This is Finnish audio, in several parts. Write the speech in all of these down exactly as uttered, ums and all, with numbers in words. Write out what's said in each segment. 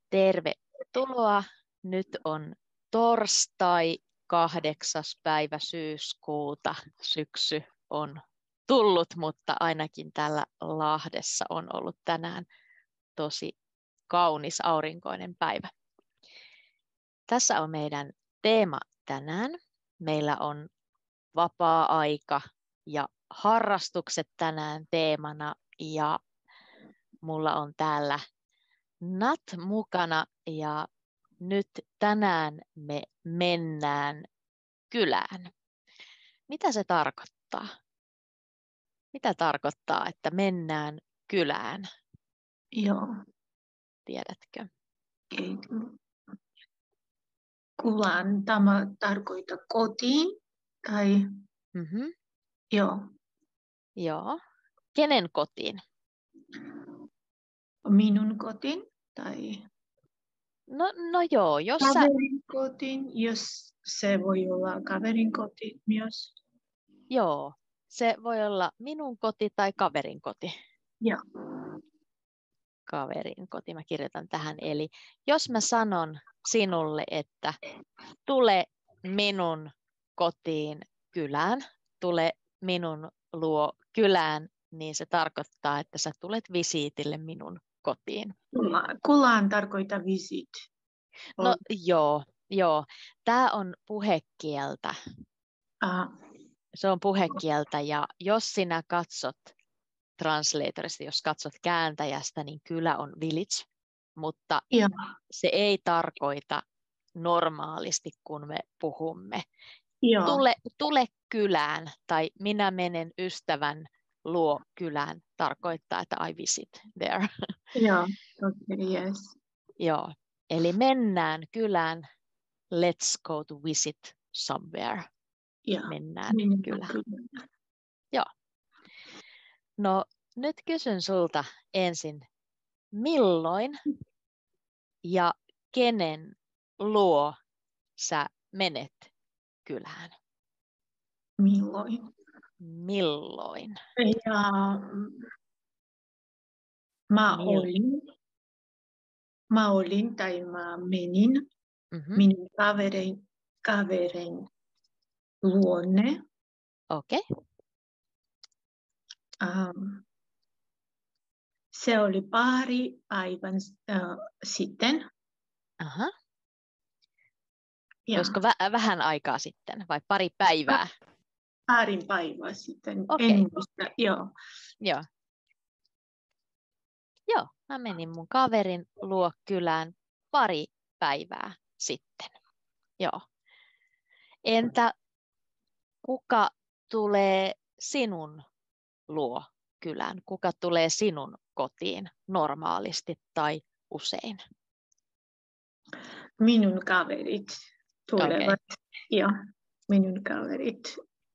Tervetuloa. Nyt on torstai kahdeksas päivä syyskuuta. Syksy on tullut, mutta ainakin täällä Lahdessa on ollut tänään tosi kaunis aurinkoinen päivä. Tässä on meidän teema tänään. Meillä on vapaa-aika ja harrastukset tänään teemana ja mulla on täällä Nat mukana ja nyt tänään me mennään kylään. Mitä se tarkoittaa? Mitä tarkoittaa, että mennään kylään? Joo. Tiedätkö? Ei. Kylään tämä tarkoittaa kotiin tai Mm-hmm. joo. Joo. Kenen kotiin? Minun kotiin tai No, no joo, jos sä... kaverin kotiin, jos se voi olla kaverin koti myös. Joo, se voi olla minun koti tai kaverin koti. Joo. Kaverin koti, mä kirjoitan tähän. Eli jos mä sanon sinulle, että tule minun kotiin kylään, tule minun luo kylään, niin se tarkoittaa, että sä tulet visiitille minun kotiin. Kylään tarkoittaa visit. No joo, joo. Tämä on puhekieltä. Ah. Se on puhekieltä ja jos sinä katsot translatorista, jos katsot kääntäjästä, niin kylä on village, mutta ja. se ei tarkoita normaalisti, kun me puhumme. Joo. Tule, tule kylään tai minä menen ystävän luo kylään tarkoittaa, että I visit there. Joo, okay, yes. Joo, eli mennään kylään, let's go to visit somewhere. Ja. Mennään Mennään kylään. kylään. Joo. No nyt kysyn sulta ensin, milloin ja kenen luo sä menet kylään? Milloin? Milloin? Ja mä Milloin? olin, mä olin tai mä menin Mm-hmm. minun kaverin, kaverin luonne. Okei. Okay. Um, se oli pari päivän uh, sitten. Aha. Ja. Olisiko vä- vähän aikaa sitten vai pari päivää? Parin päivää sitten. Okay. En muista. Joo. Joo. Joo, mä menin mun kaverin luo kylään pari päivää sitten. Joo. Entä kuka tulee sinun luo kylään? Kuka tulee sinun kotiin normaalisti tai usein? Minun kaverit tulevat. Okay. Ja minun kaverit.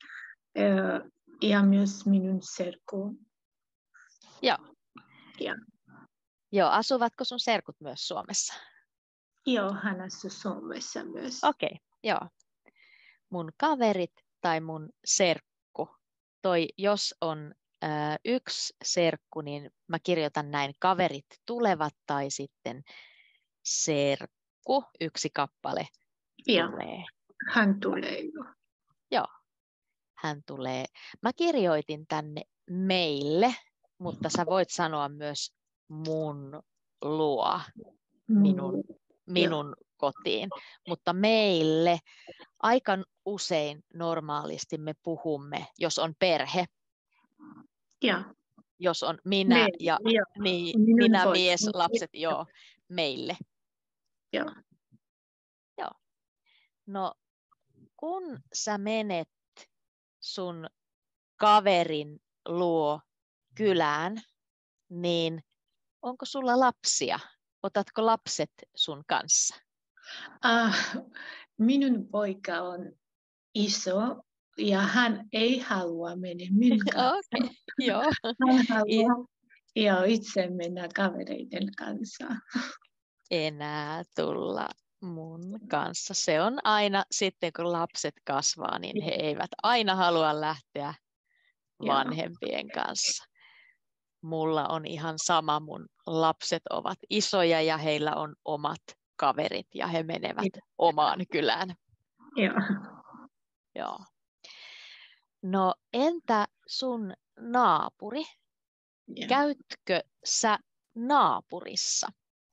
Ja myös minun serkku. Joo. Ja. Joo, asuvatko sun serkut myös Suomessa? Joo, hän asuu Suomessa myös. Okei, okay, joo. Mun kaverit tai mun serkku. Toi, jos on äh, yksi serkku, niin mä kirjoitan näin, kaverit tulevat tai sitten serkku, yksi kappale ja. tulee. Hän tulee jo. Joo, hän tulee. Mä kirjoitin tänne meille, mutta sä voit sanoa myös mun luo, minun, minun kotiin. Mutta meille aika usein normaalisti me puhumme, jos on perhe, ja. jos on minä Me, ja niin, minä, voit. mies, lapset, joo, meille. Joo. Joo. No, kun sä menet sun kaverin luo kylään, niin onko sulla lapsia? Otatko lapset sun kanssa? Uh, minun poika on iso ja hän ei halua mennä minun kanssa. Okay, joo. Hän haluaa ja itse mennä kavereiden kanssa. Enää tulla mun kanssa. Se on aina sitten, kun lapset kasvaa, niin he eivät aina halua lähteä vanhempien kanssa. mulla on ihan sama, mun lapset ovat isoja ja heillä on omat kaverit ja he menevät omaan kylään. Joo. Joo. No entä sun naapuri? Joo. Käytkö sä naapurissa?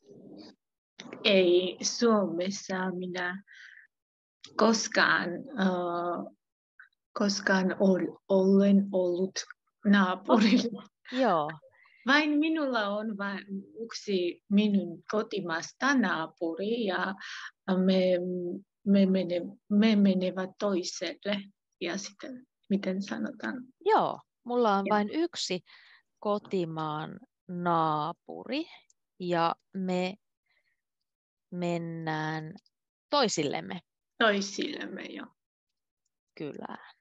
Ei Suomessa minä koskaan, uh, koskaan ol, olen ollut naapurilla. Joo. Vain minulla on vain yksi minun kotimaasta naapuri ja me, me, mene, me menevät toiselle. Ja sitten, miten sanotaan? Joo, mulla on Joo. vain yksi kotimaan naapuri ja me mennään toisillemme Toisillemme jo. kylään.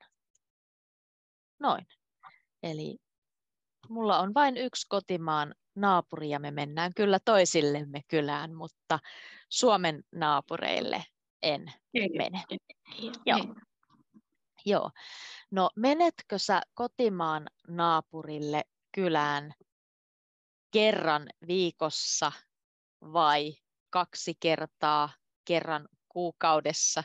Noin. Eli mulla on vain yksi kotimaan naapuri ja me mennään kyllä toisillemme kylään, mutta Suomen naapureille en Ei, mene. ei, Joo. ei. Joo. No menetkö sä kotimaan naapurille kylään kerran viikossa vai kaksi kertaa kerran kuukaudessa?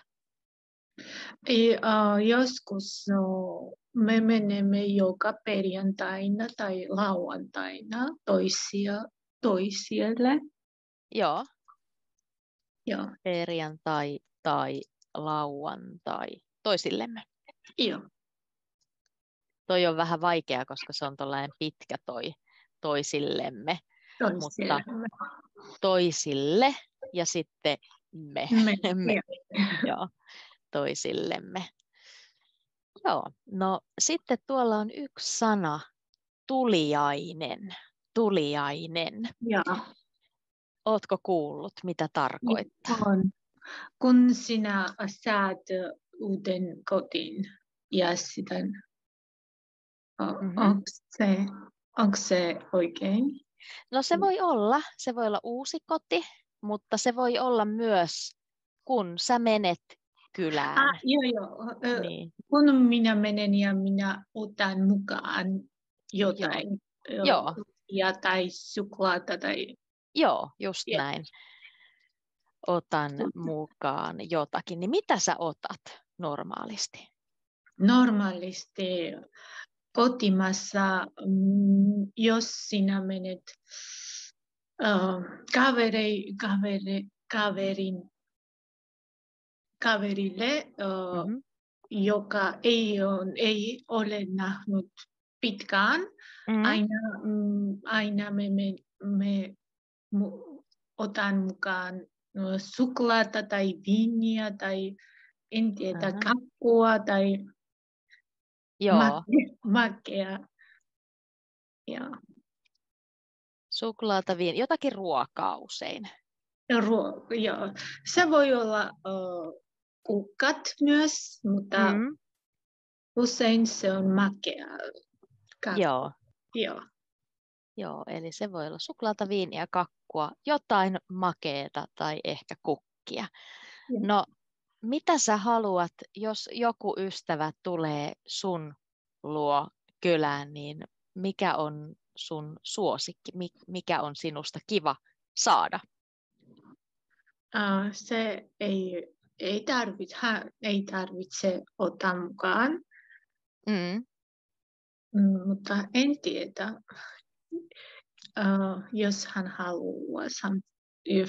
Ei, uh, joskus no, me menemme joka perjantaina tai lauantaina toisia, toisille. Joo, Joo. perjantai tai lauantai toisillemme. Joo. Toi on vähän vaikea, koska se on tollainen pitkä toi toisillemme, mutta Toisillemme. toisille ja sitten me. Me, me. joo. Joo, toisillemme. Joo, no sitten tuolla on yksi sana, tuliainen. Tuliainen. Joo. Ootko kuullut, mitä tarkoittaa? On. Kun sinä saat uuden kotiin ja sitten, Mm-hmm. onko se, onko se oikein? No se voi olla, se voi olla uusi koti, mutta se voi olla myös, kun sä menet kylään. Ah, joo, joo. Ö, Niin. Kun minä menen ja minä otan mukaan jotain, Joo. Joo. ja tai suklaata tai... Joo, just Joo. näin. Otan mukaan jotakin. Niin mitä sä otat normaalisti? Normaalisti kotimassa, mm, jos sinä menet uh, kaveri, kaveri, kaverin, kaverille, uh, Mm-hmm. joka ei, on, ei ole nähnyt pitkään, Mm-hmm. aina, mm, aina me, me, me mu, otan mukaan uh, suklaata tai viiniä tai en tiedä, Uh-huh. kakkua tai Joo. makea. makea. Ja. Suklaata, viini, jotakin ruokaa usein. Ruo- joo. Se voi olla uh, kukkat myös, mutta Mm. usein se on makea. Kakku. Joo. Joo. Joo, eli se voi olla suklaata, viiniä, kakkua, jotain makeeta tai ehkä kukkia. Joo. No, mitä sä haluat, jos joku ystävä tulee sun luo kylään, niin mikä on sun suosikki? Mikä on sinusta kiva saada? Uh, se ei, ei, tarvitse, hän ei tarvitse ottaa mukaan, Mm. mm, mutta en tiedä, uh, jos hän haluaa if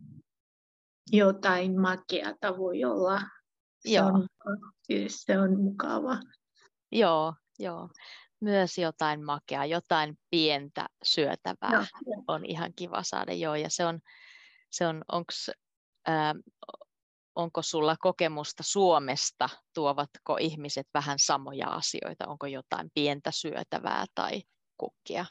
jotain makeata voi olla. Se Joo. on, se on mukava. Joo, joo. Myös jotain makeaa, jotain pientä syötävää Joo, joo. on ihan kiva saada. Joo, ja se on, se on onks, ää, onko sulla kokemusta Suomesta? Tuovatko ihmiset vähän samoja asioita? Onko jotain pientä syötävää tai kukkia?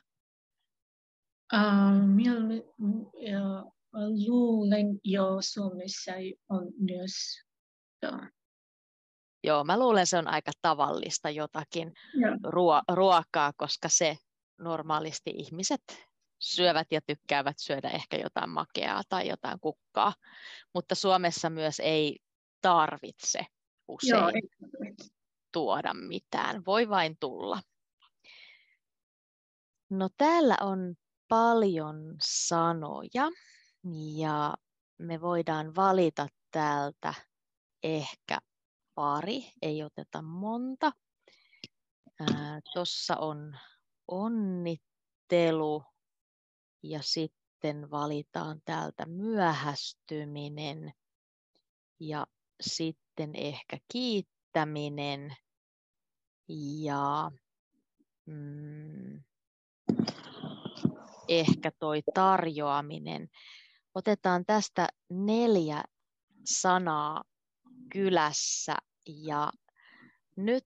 Uh, minä uh, luulen jo Suomessa on myös. Joo. Joo, mä luulen, se on aika tavallista jotakin Joo. ruo- ruokaa, koska se normaalisti ihmiset syövät ja tykkäävät syödä ehkä jotain makeaa tai jotain kukkaa, mutta Suomessa myös ei tarvitse usein Joo, ei. tuoda mitään, voi vain tulla. No täällä on paljon sanoja ja me voidaan valita täältä ehkä pari, ei oteta monta. Tuossa on onnittelu ja sitten valitaan täältä myöhästyminen ja sitten ehkä kiittäminen ja mm, ehkä toi tarjoaminen. Otetaan tästä neljä sanaa kylässä ja nyt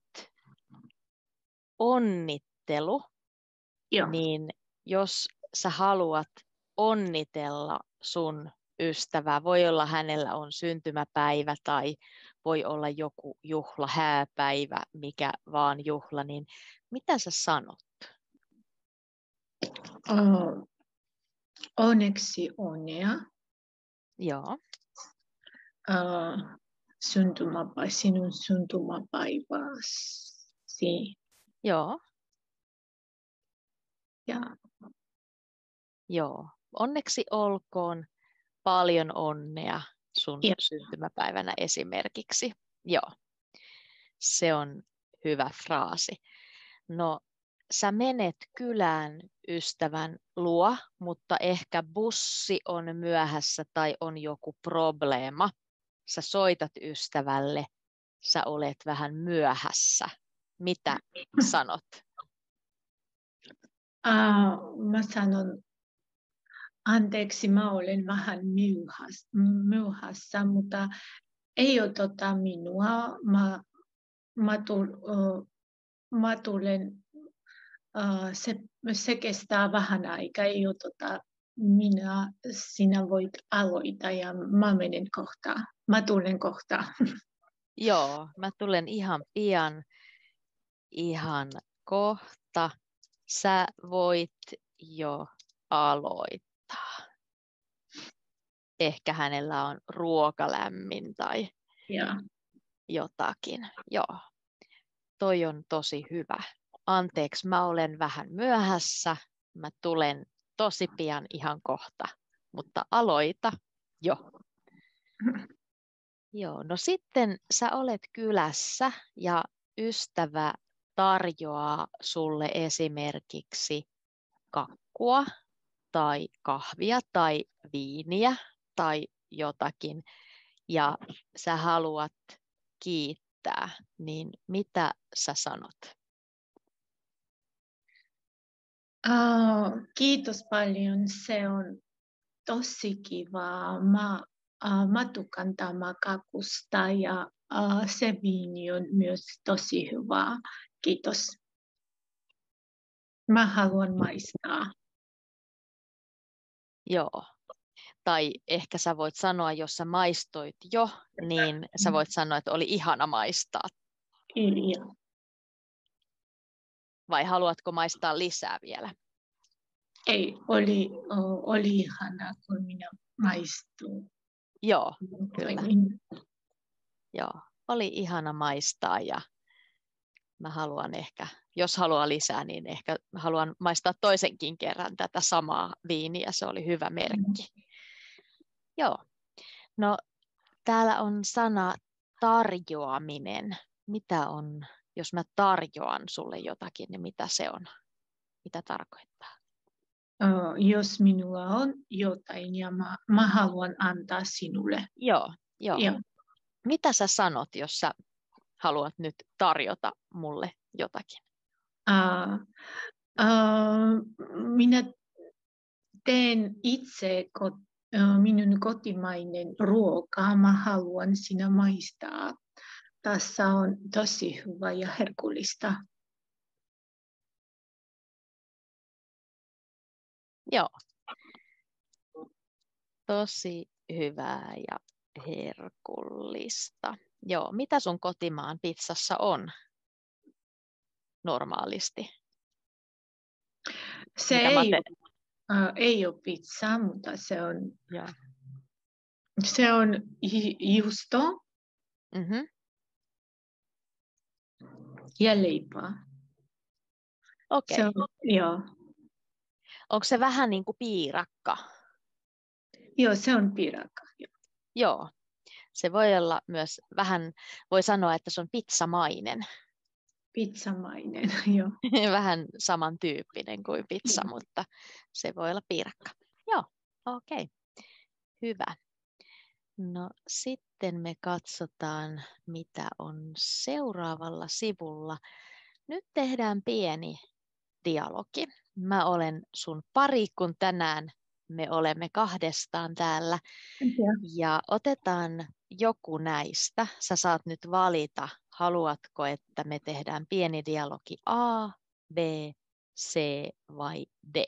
onnittelu, Joo. niin jos sä haluat onnitella sun ystävää, voi olla hänellä on syntymäpäivä tai voi olla joku juhla, hääpäivä, mikä vaan juhla, niin mitä sä sanot? Uh, onneksi onnea. Joo. Uh, syntymäpäivä, sinun syntymäpäiväsi. Joo. Ja. Joo. Onneksi olkoon, paljon onnea sun Jep. syntymäpäivänä esimerkiksi. Joo. Se on hyvä fraasi. No, sä menet kylään ystävän luo, mutta ehkä bussi on myöhässä tai on joku probleema. Sä soitat ystävälle, sä olet vähän myöhässä. Mitä sanot? Uh, mä sanon, anteeksi, mä olen vähän myöhässä, myöhässä mutta ei oteta minua. Mä, mä, tul, uh, mä tulen, uh, se, se kestää vähän aikaa, ei oteta minä, sinä voit aloittaa ja mä menen kohta. Mä tulen kohta. Joo, mä tulen ihan pian, ihan kohta. Sä voit jo aloittaa. Ehkä hänellä on ruoka lämmin tai Ja. jotakin. Joo, toi on tosi hyvä. Anteeksi, mä olen vähän myöhässä. Mä tulen tosi pian ihan kohta, mutta aloita jo. Joo, no sitten sä olet kylässä ja ystävä tarjoaa sulle esimerkiksi kakkua tai kahvia tai viiniä tai jotakin ja sä haluat kiittää, niin mitä sä sanot? Uh, kiitos paljon, se on tosi kiva. Mä, uh, mä tykkään tämä kakusta ja uh, se viini on myös tosi hyvä. Kiitos. Mä haluan maistaa. Joo. Tai ehkä sä voit sanoa, jos sä maistoit jo, niin sä voit sanoa, että oli ihana maistaa. Kyllä. Vai haluatko maistaa lisää vielä? Ei, oli, uh, oli ihana, kun minä maistuin. Joo, kyllä. Joo, oli ihana maistaa ja mä haluan ehkä, jos haluaa lisää, niin ehkä haluan maistaa toisenkin kerran tätä samaa viiniä. Se oli hyvä merkki. Mm. Joo, no täällä on sana tarjoaminen. Mitä on, jos mä tarjoan sulle jotakin, niin mitä se on? Mitä tarkoittaa? Uh, jos minulla on jotain ja mä, mä haluan antaa sinulle. Joo, joo. Joo. Mitä sä sanot, jos sä haluat nyt tarjota mulle jotakin? Uh, uh, minä teen itse kot, uh, minun kotimainen ruoka. Mä haluan sinä maistaa. Tässä on tosi hyvä ja herkullista. Joo. Tosi hyvää ja herkullista. Joo, mitä sun kotimaan pizzassa on normaalisti? Se mitä ei, te... uh, ei ole pizza, mutta se on, Joo. se on juusto Mm-hmm. ja leipää. Okei. Okay. Joo. onko se vähän niin kuin piirakka? Joo, se on piirakka. Joo. Joo, se voi olla myös vähän, voi sanoa, että se on pizzamainen. Pizzamainen, joo. Vähän samantyyppinen kuin pizza, Joo. mutta se voi olla piirakka. Joo, okei. Okay. Hyvä. No sitten me katsotaan, mitä on seuraavalla sivulla. Nyt tehdään pieni dialogi. Mä olen sun pari, kun tänään me olemme kahdestaan täällä. Ja. Ja otetaan joku näistä. Sä saat nyt valita, haluatko, että me tehdään pieni dialogi A, B, C vai D.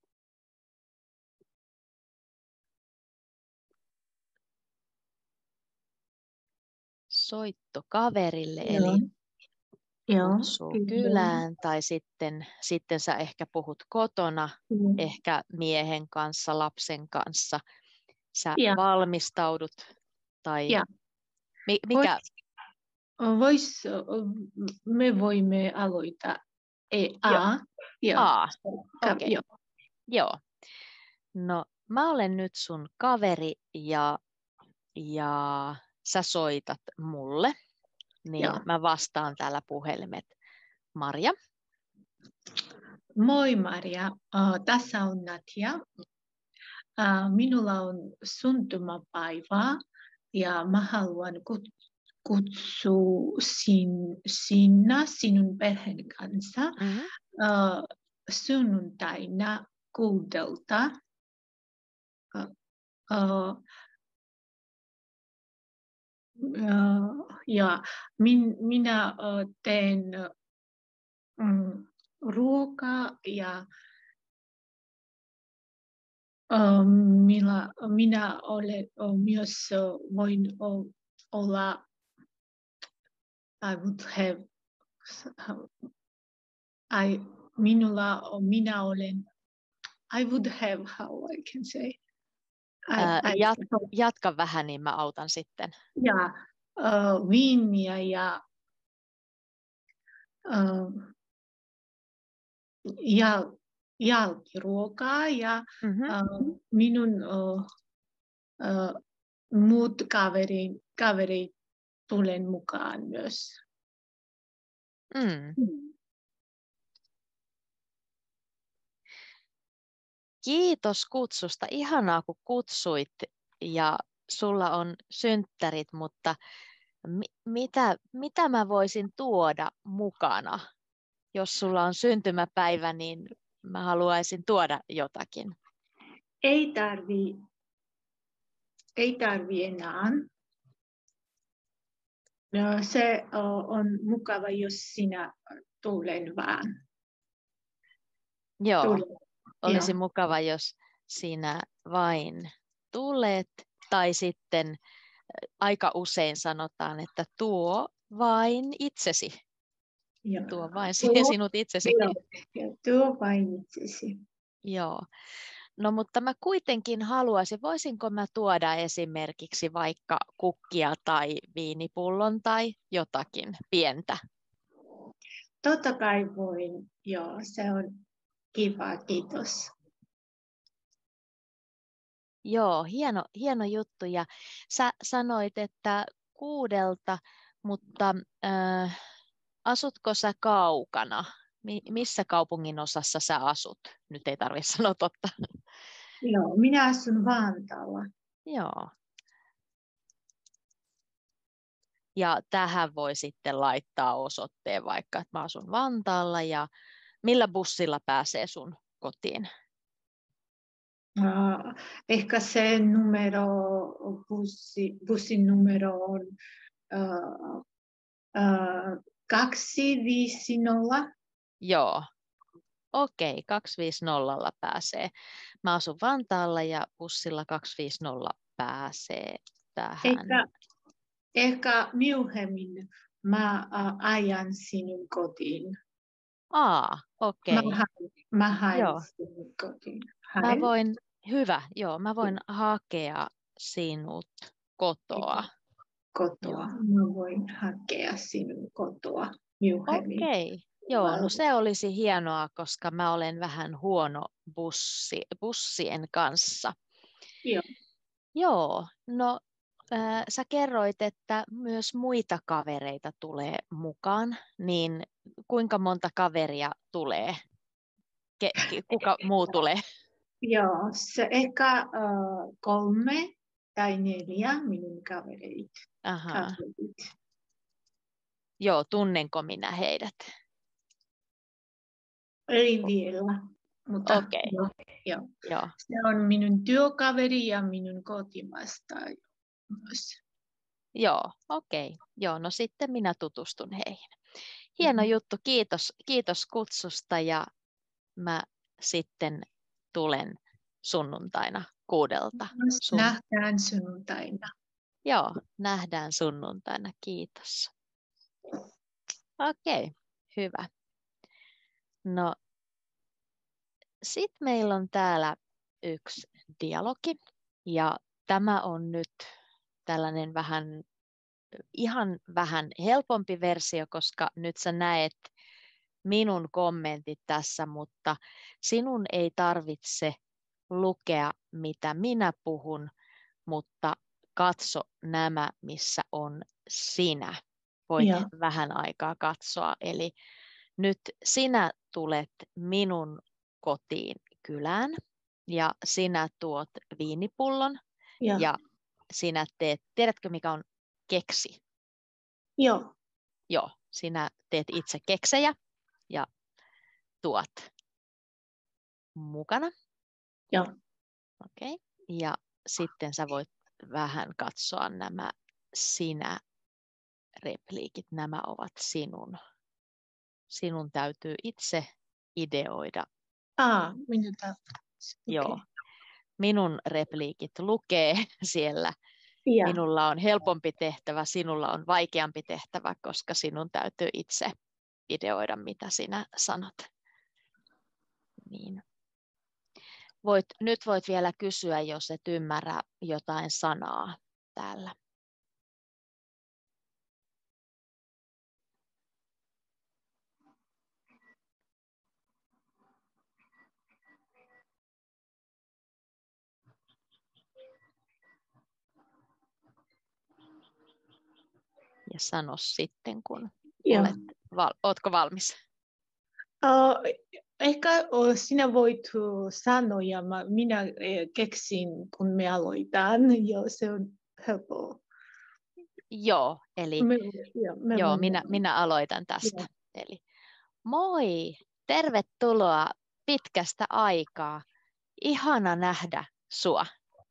Soitto kaverille, Joo. eli Joo. kutsuu kylään, tai sitten, sitten sä ehkä puhut kotona, Joo. ehkä miehen kanssa, lapsen kanssa. Sä Ja. valmistaudut, tai Ja. mi- mikä? Vois, me voimme aloittaa e, A. Joo. A, Ka- okei. joo. Joo. No, mä olen nyt sun kaveri ja, ja sä soitat mulle, niin Joo. mä vastaan täällä puhelimet. Marja. Moi Maria, uh, tässä on Natia. Uh, minulla on syntymäpäivä ja mä haluan kut- kutsua sin, sinä sinun perheen kanssa Mm-hmm. uh, sunnuntaina kuudelta. Uh, uh, uh, ja min, minä uh, teen um, ruokaa ja uh, minä, minä olen uh, myös uh, voin uh, olla I would have I minulla minä olen I would have how I can say I, Ää, I, jat, jatka vähän, niin mä autan sitten. ja uh, viiniä ja uh, jal, jälkiruokaa ja Mm-hmm. uh, minun uh, uh, muut kaverit, kaverit tulen mukaan myös. Mm. Kiitos kutsusta. Ihanaa, kun kutsuit ja sulla on synttärit, mutta mi- mitä, mitä mä voisin tuoda mukana? Jos sulla on syntymäpäivä, niin mä haluaisin tuoda jotakin. Ei tarvi, ei tarvi enää. No, se on mukava, jos sinä tulen vaan. Joo, Tulen. olisi Joo. mukava, jos sinä vain tulet, tai sitten aika usein sanotaan, että tuo vain itsesi. Joo. Tuo vain Tuo, sinut itsesi. joo, tuo vain itsesi. Joo. No mutta mä kuitenkin haluaisin, voisinko mä tuoda esimerkiksi vaikka kukkia tai viinipullon tai jotakin pientä? Totta kai voin, joo, se on kiva, kiitos. Joo, hieno, hieno juttu. Ja sä sanoit, että kuudelta, mutta äh, asutko sä kaukana? Mi- missä kaupungin osassa sä asut? Nyt ei tarvitse sanoa totta. Joo, minä asun Vantaalla. Joo. Ja tähän voi sitten laittaa osoitteen vaikka, että mä asun Vantaalla ja millä bussilla pääsee sun kotiin? Uh, ehkä se numero, bussi, bussin numero on uh, uh, kaksi viisi nolla. Joo. Okei, kaksi viisi nolla pääsee. Mä asun Vantaalla ja bussilla kaksi viisi nolla pääsee tähän. Ehkä, ehkä myöhemmin mä uh, ajan sinun kotiin. Aa, okei. Mä hain, mä hain Joo. sinun kotiin. Mä Hain. voin, hyvä, joo, mä voin hakea sinut kotoa. Kotoa. Joo. Mä voin hakea sinun kotoa myöhemmin. Okei, Joo, no se olisi hienoa, koska mä olen vähän huono bussi, bussien kanssa. Joo. Joo, no äh, sä kerroit, että myös muita kavereita tulee mukaan, niin kuinka monta kaveria tulee? Ke, ke, kuka muu tulee? Joo, se ehkä uh, kolme tai neljä minun kavereit. Ahaa. kaverit. Joo, tunnenko minä heidät? Ei vielä, mutta Okei, joo, joo. joo. Se on minun työkaveri ja minun kotimaasta myös. Joo, okei. Joo, no sitten minä tutustun heihin. Hieno Mhm. juttu, kiitos, kiitos kutsusta ja mä sitten tulen sunnuntaina kuudelta. Sun... Nähdään sunnuntaina. Joo, nähdään sunnuntaina, kiitos. Okei, hyvä. No, sitten meillä on täällä yksi dialogi ja tämä on nyt tällainen vähän, ihan vähän helpompi versio, koska nyt sä näet minun kommentit tässä, mutta sinun ei tarvitse lukea, mitä minä puhun, mutta katso nämä, missä on sinä. Voit Joo. vähän aikaa katsoa. Eli nyt sinä tulet minun kotiin kylään ja sinä tuot viinipullon Joo. ja sinä teet, tiedätkö mikä on keksi? Joo. Joo, sinä teet itse keksejä ja tuot mukana. Joo. Okei. Okay. Ja sitten sä voit vähän katsoa nämä sinä repliikit. Nämä ovat sinun. Sinun täytyy itse ideoida. Ah, minun täytyy. Joo. Okay. Minun repliikit lukee siellä. Yeah. Minulla on helpompi tehtävä, sinulla on vaikeampi tehtävä, koska sinun täytyy itse ideoida, mitä sinä sanot. Niin. Voit, nyt voit vielä kysyä, jos et ymmärrä jotain sanaa täällä. Ja sano sitten, kun Joo. olet, val, ootko valmis? Uh, ehkä uh, sinä voit uh, sanoa, ja mä, minä uh, keksin, kun me aloitan, ja se on helppoa. Joo, eli Me, joo, me joo, voimme. minä, minä aloitan tästä. Joo. Eli moi, tervetuloa pitkästä aikaa. Ihana nähdä sua.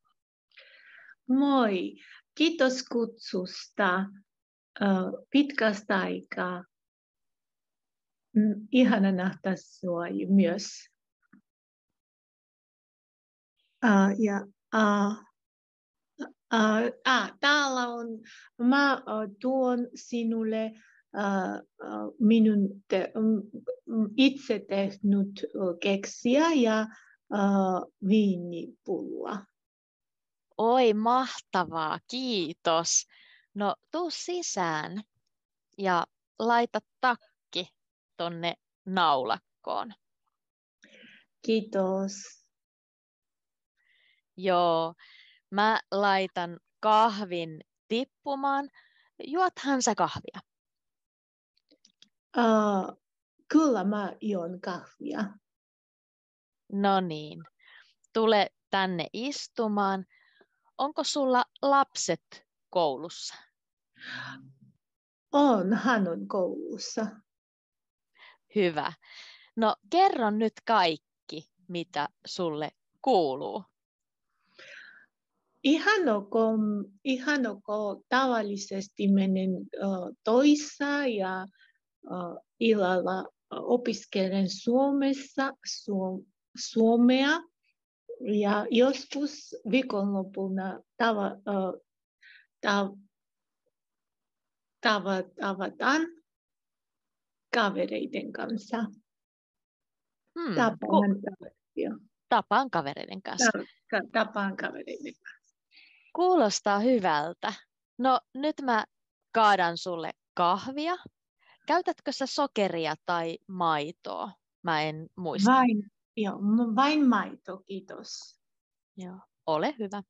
Moi, kiitos kutsusta. Uh, pitkästä aikaa. Mm, ihana nähdä sinua myös. Uh, ja, uh, uh, ah, täällä on, mä uh, tuon sinulle uh, uh, minun te, um, itse tehnyt uh, keksiä ja uh, viinipulloa. Oi, mahtavaa, kiitos. No, tuu sisään ja laita takki tonne naulakkoon. Kiitos. Joo, mä laitan kahvin tippumaan. Juothan sä kahvia? Uh, kyllä mä juon kahvia. No niin, tule tänne istumaan. Onko sulla lapset koulussa? On, hän on koulussa. Hyvä. No kerro nyt kaikki, mitä sulle kuuluu. Ihanoko, ihanoko tavallisesti menen uh, toissa ja uh, illalla opiskelen Suomessa suom, suomea ja joskus viikonloppuna tava, uh, tav, tavat, tavataan kavereiden kanssa. Hmm, Tapaan, ku- tapaan kavereiden kanssa. tapaan kavereiden kanssa. Kuulostaa hyvältä. No nyt mä kaadan sulle kahvia. käytätkö sä sokeria tai maitoa? Mä en muista. Vain, joo, vain maito, kiitos. Joo. Ole hyvä.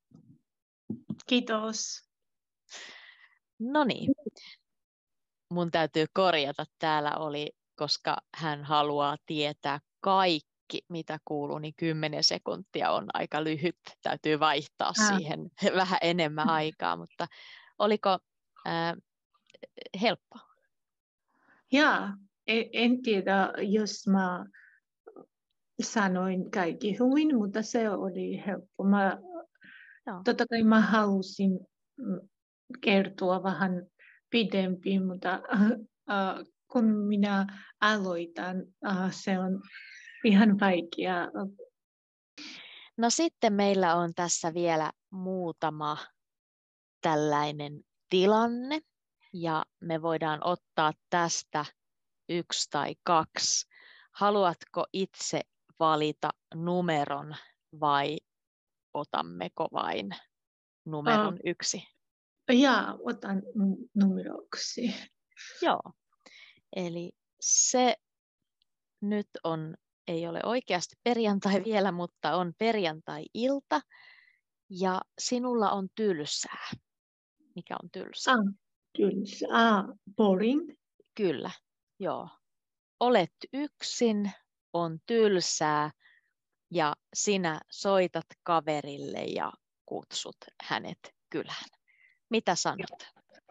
Kiitos. No niin. Mun täytyy korjata. Täällä oli, koska hän haluaa tietää kaikki, mitä kuuluu, niin kymmenen sekuntia on aika lyhyt. Täytyy vaihtaa Ah. siihen vähän enemmän aikaa, mutta oliko ää, helppo? Ja, en, en tiedä, jos mä sanoin kaikki hyvin, mutta se oli helppo. Mä, Joo. totta kai mä halusin kertoa vähän pidempi, mutta äh, kun minä aloitan, äh, se on ihan vaikea. No sitten meillä on tässä vielä muutama tällainen tilanne, ja me voidaan ottaa tästä yksi tai kaksi. Haluatko itse valita numeron vai otammeko vain numeron Uh, yksi? ja otan numeroksi. Joo, eli se nyt on, ei ole oikeasti perjantai vielä, mutta on perjantai-ilta ja sinulla on tylsää. Mikä on tylsää? Ah, tylsä. Ah, boring. Kyllä, joo. Olet yksin, on tylsää ja sinä soitat kaverille ja kutsut hänet kylään. Mitä sanot?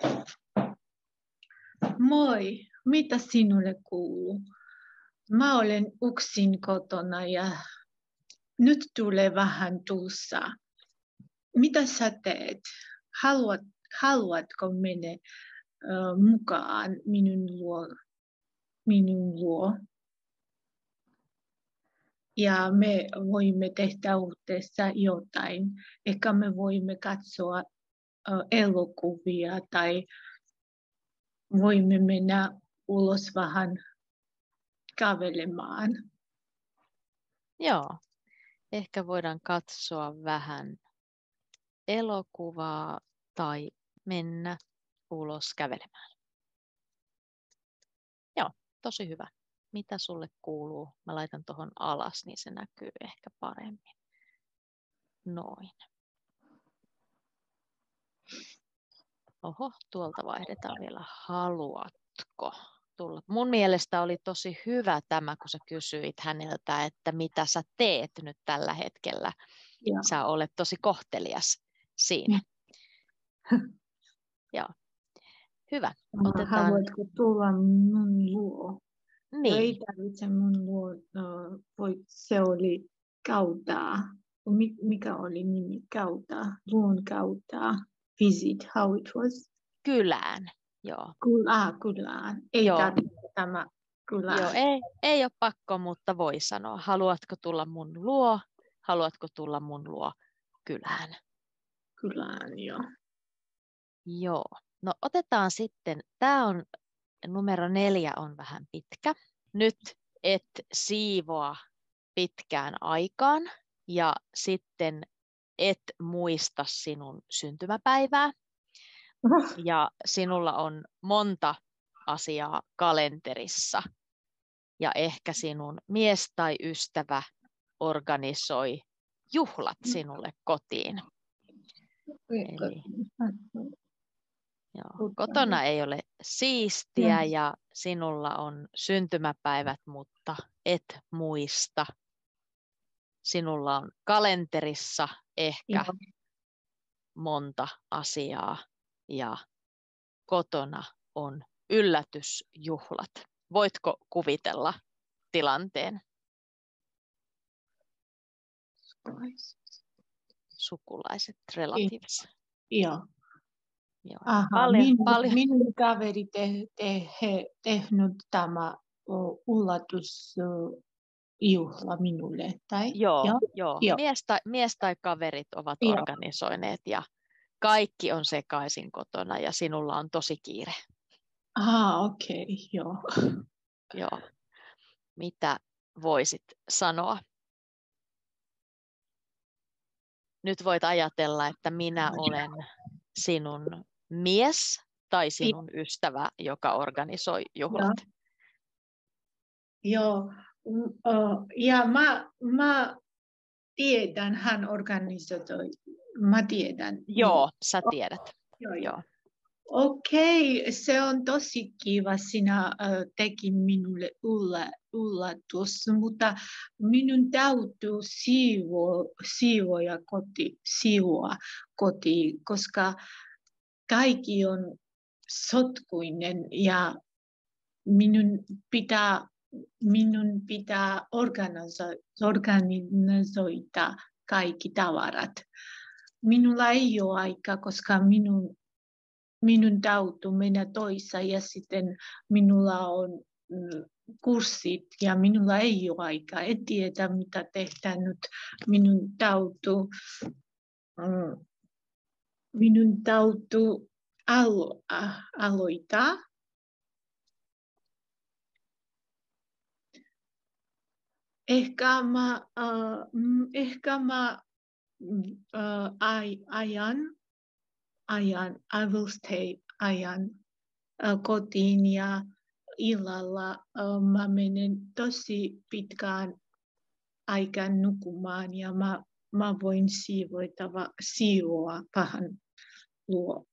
Moi, mitä sinulle kuuluu? Mä olen yksin kotona ja nyt tulee vähän tylsää. Mitä sä teet? Haluat, haluatko mennä uh, mukaan minun luo? Minun luo? Ja me voimme tehdä yhdessä jotain. Ehkä me voimme katsoa uh, elokuvia tai voimme mennä ulos vähän kävelemään. Joo, ehkä voidaan katsoa vähän elokuvaa tai mennä ulos kävelemään. Joo, tosi hyvä. Mitä sulle kuuluu? Mä laitan tuohon alas, niin se näkyy ehkä paremmin. Noin. Oho, tuolta vaihdetaan vielä. Haluatko tulla? Mun mielestä oli tosi hyvä tämä, kun sä kysyit häneltä, että mitä sä teet nyt tällä hetkellä. Ja. Sä olet tosi kohtelias siinä. Joo. Hyvä. Otetaan... Haluatko tulla mun luo? Niin. Ei tarvitse mun luo. Uh, voit, se oli kautta. Mikä oli nimi? Kautta. Luon kautta. Visit. How it was? Kylään. Joo. Kyl, ah, kylään. Ei Joo. tarvitse tämä kylään. Joo, ei, ei ole pakko, mutta voi sanoa. Haluatko tulla mun luo? Haluatko tulla mun luo kylään? Kylään, joo. Joo. No otetaan sitten, tämä on numero neljä on vähän pitkä. Nyt et siivoa pitkään aikaan ja sitten et muista sinun syntymäpäivää. Ja sinulla on monta asiaa kalenterissa. Ja ehkä sinun mies tai ystävä organisoi juhlat sinulle kotiin. Eli, joo, kotona ei ole siistiä ja sinulla on syntymäpäivät, mutta et muista. Sinulla on kalenterissa ehkä monta asiaa ja kotona on yllätysjuhlat. Voitko kuvitella tilanteen? Sukulaiset, relatiivisia. Joo. Joo. Aha, paljon, minun, paljon. minun kaveri te, te, he, tehnyt tämä yllätysjuhla minulle. Tai? Joo, joo? joo. joo. Mies, tai, mies tai kaverit ovat joo. organisoineet ja kaikki on sekaisin kotona ja sinulla on tosi kiire. Ah, okei, okay, joo. Joo. Mitä voisit sanoa? Nyt voit ajatella, että minä olen sinun mies tai sinun ystävä, joka organisoi juhlat? Joo, ja mä, mä tiedän, hän organisoi, mä tiedän. Joo, sä tiedät. Joo, joo. Okei, okay, se on tosi kiva, sinä uh, teki minulle yllätys, mutta minun täytyy siivoa, siivoa koti, siivoa koti, koska kaikki on sotkuinen ja minun pitää, minun pitää organisoida kaikki tavarat. Minulla ei ole aikaa, koska minun Minun täytyy mennä toissa ja sitten minulla on kurssit ja minulla ei ole aikaa. En tiedä, mitä tehdään nyt. Minun täytyy, minun täytyy alo- aloittaa. Ehkä mä, uh, ehkä mä uh, ajan, ajan, I will stay ajan uh, kotiin ja illalla uh, mä menen tosi pitkään aikaan nukumaan ja mä, mä voin siivoitava, siivoa pahan luo.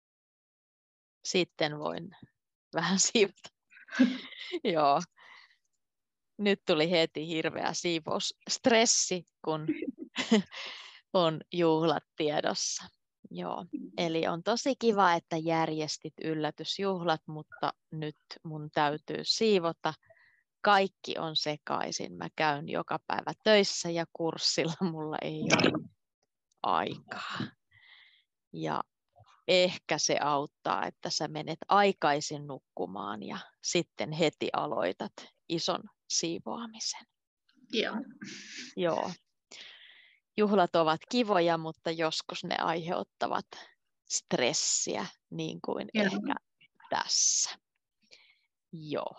Sitten voin vähän siivota. Joo. Nyt tuli heti hirveä siivousstressi, kun on juhlat tiedossa. Joo. Eli on tosi kiva, että järjestit yllätysjuhlat, mutta nyt mun täytyy siivota. Kaikki on sekaisin. Mä käyn joka päivä töissä ja kurssilla mulla ei ole aikaa. Ja ehkä se auttaa, että sä menet aikaisin nukkumaan ja sitten heti aloitat ison siivoamisen. Joo. Joo. Juhlat ovat kivoja, mutta joskus ne aiheuttavat stressiä, niin kuin Joo. ehkä tässä. Joo.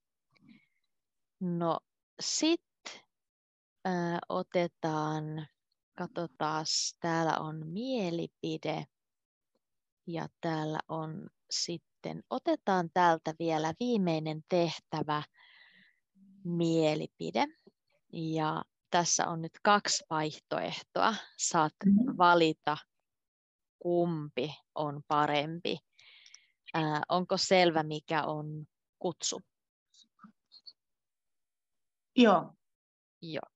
No sitten äh, otetaan, katsotaan, täällä on mielipide ja täällä on sitten, otetaan täältä vielä viimeinen tehtävä mielipide ja tässä on nyt kaksi vaihtoehtoa. Saat valita, kumpi on parempi. Ää, onko selvä, mikä on kutsu? Joo. Joo.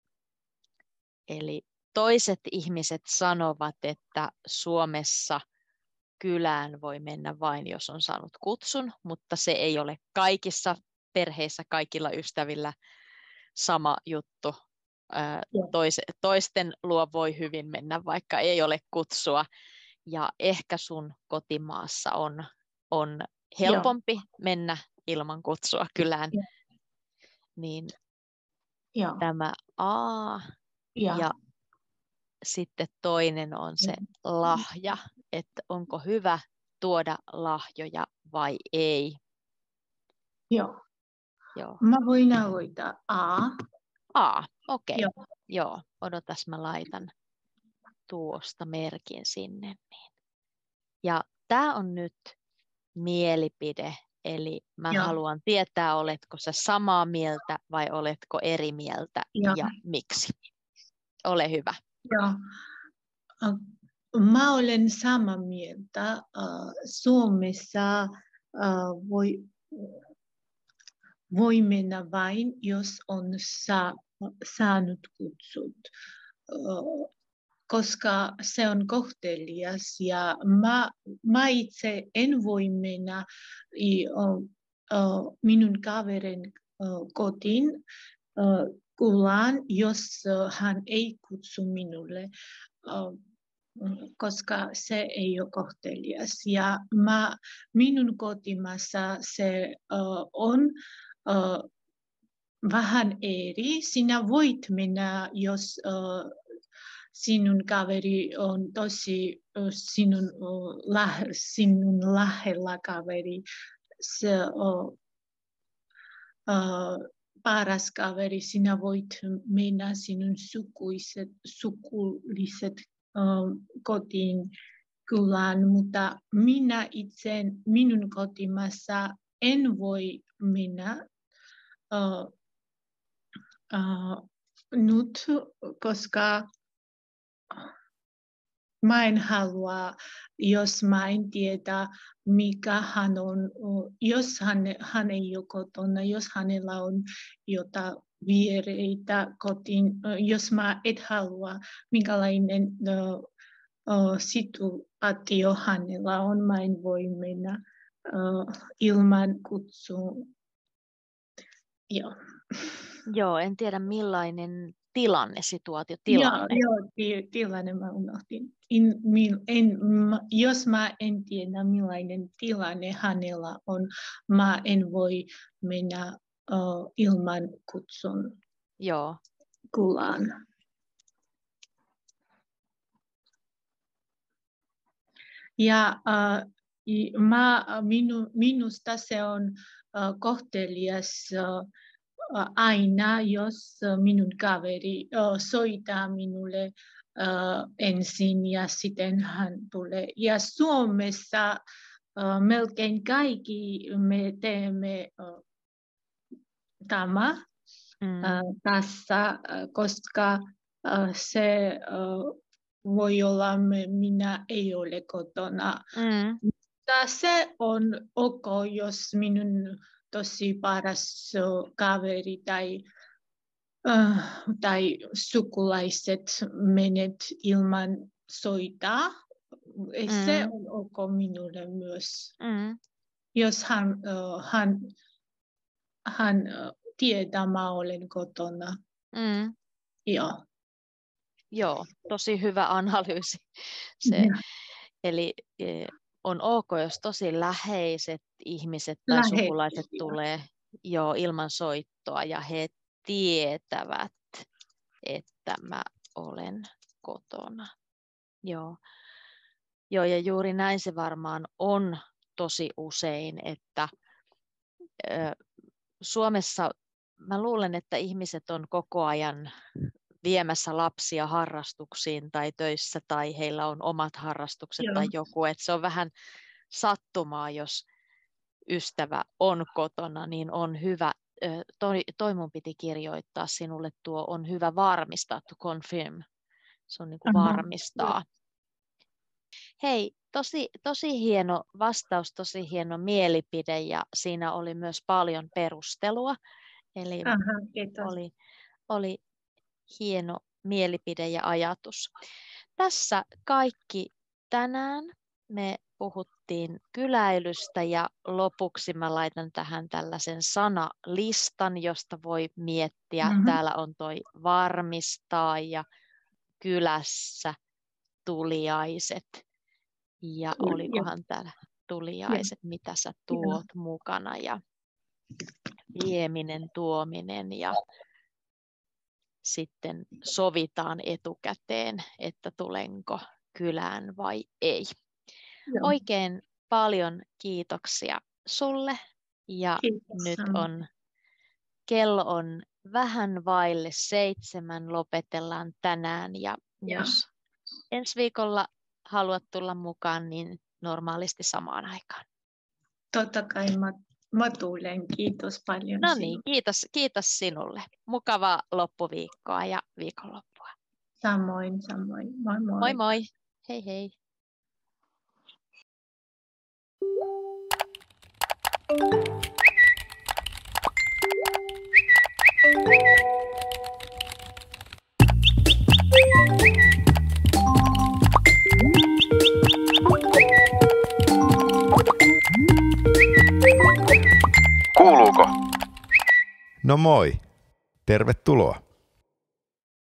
Eli toiset ihmiset sanovat, että Suomessa kylään voi mennä vain, jos on saanut kutsun, mutta se ei ole kaikissa perheissä, kaikilla ystävillä sama juttu. Toisten luo voi hyvin mennä, vaikka ei ole kutsua. Ja ehkä sun kotimaassa on, on helpompi Joo. mennä ilman kutsua kylään. Joo. Niin Joo. tämä A Joo. ja sitten toinen on se lahja, että onko hyvä tuoda lahjoja vai ei. Joo. Joo. Mä voin aloittaa A. A, okei. Okay. Joo. Joo, odotas mä laitan tuosta merkin sinne. Niin. Ja tämä on nyt mielipide, eli mä Joo. haluan tietää, oletko sä samaa mieltä vai oletko eri mieltä Joo. ja miksi. Ole hyvä. Joo. Mä olen samaa mieltä. Suomessa voi, voi mennä vain, jos on sa, saanut kutsut. Koska se on kohtelias ja mä, mä itse en voi mennä uh, uh, minun kaverin uh, kotiin uh, kylään, jos uh, hän ei kutsu minulle, uh, koska se ei ole kohtelias. Ja mä, minun kotimaassa se uh, on uh, vähän eri. Sinä voit mennä, jos uh, sinun kaveri on tosi sinun, lähe, sinun lähellä kaveri. Se on uh, paras kaveri. Sinä voit mennä sinun sukuiset, sukulliset uh, kotiin kylään, mutta minä itse minun kotimaassa en voi mennä uh, uh, nyt, koska mä en halua, jos mä en tiedä, mikä hän on, jos hän, hän ei ole kotona, jos hänellä on jotain viereitä kotiin, jos mä et halua, minkälainen uh, uh, situaatio hänellä on, mä en voi mennä uh, ilman kutsua. Joo. Joo, en tiedä millainen tilanne, situaatio, tilanne. Joo, joo ti- tilanne mä unohdin. In, mil, en, m, jos mä en tiedä millainen tilanne hänellä on, mä en voi mennä uh, ilman kutsun Joo. kylään. Ja uh, mä, minu, minusta se on uh, kohtelias uh, aina, jos minun kaveri uh, soittaa minulle uh, ensin ja sitten hän tulee. Ja Suomessa uh, melkein kaikki me teemme uh, tämä mm. uh, tässä, uh, koska uh, se uh, voi olla, me, minä ei ole kotona. Mm. Mutta se on ok, jos minun tosi paras kaveri tai, uh, tai sukulaiset menet ilman soittaa. Mm. Se on ok minulle myös. Mm. Jos hän, uh, hän, hän uh, tietää, mä olen kotona. Mm. Joo. Joo, tosi hyvä analyysi. Se, ja. Eli on ok, jos tosi läheiset ihmiset tai Läheiset, sukulaiset jo. tulee jo ilman soittoa ja he tietävät, että mä olen kotona. Joo. Joo, ja juuri näin se varmaan on tosi usein, että ö, Suomessa mä luulen, että ihmiset on koko ajan viemässä lapsia harrastuksiin tai töissä tai heillä on omat harrastukset Joo. tai joku, että se on vähän sattumaa, jos ystävä on kotona, niin on hyvä, toi, toi mun piti kirjoittaa sinulle tuo, on hyvä varmistaa, to confirm, se on niin kuin varmistaa. Hei, tosi, tosi hieno vastaus, tosi hieno mielipide ja siinä oli myös paljon perustelua, eli Aha, oli, oli hieno mielipide ja ajatus. Tässä kaikki tänään. Me puhuttiin kyläilystä ja lopuksi mä laitan tähän tällaisen sanalistan, josta voi miettiä. Mm-hmm. Täällä on toi varmistaa ja kylässä tuliaiset. Ja olikohan täällä tuliaiset, ja. Mitä sä tuot ja. Mukana ja vieminen, tuominen ja sitten sovitaan etukäteen, että tulenko kylään vai ei. Joo. Oikein paljon kiitoksia sulle ja Kiitos. Nyt on, kello on vähän vaille seitsemän, lopetellaan tänään ja Joo. Jos ensi viikolla haluat tulla mukaan, niin normaalisti samaan aikaan. Totta kai mä, mä tulen. Kiitos paljon. No niin, kiitos, kiitos sinulle. Mukavaa loppuviikkoa ja viikonloppua. Samoin, samoin. Moi moi. Moi moi. Hei hei. Kuuluuko? No moi. Tervetuloa.